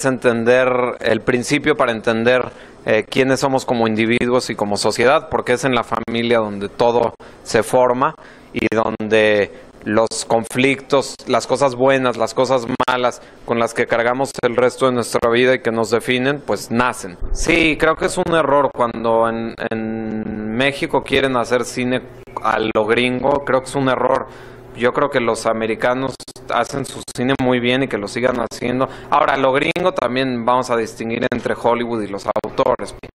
entender el principio para entender quiénes somos como individuos y como sociedad, porque es en la familia donde todo se forma y donde los conflictos, las cosas buenas, las cosas malas con las que cargamos el resto de nuestra vida y que nos definen, pues nacen. Sí, creo que es un error cuando en México quieren hacer cine a lo gringo, creo que es un error. Yo creo que los americanos hacen su cine muy bien y que lo sigan haciendo. Ahora, lo gringo también vamos a distinguir entre Hollywood y los autores.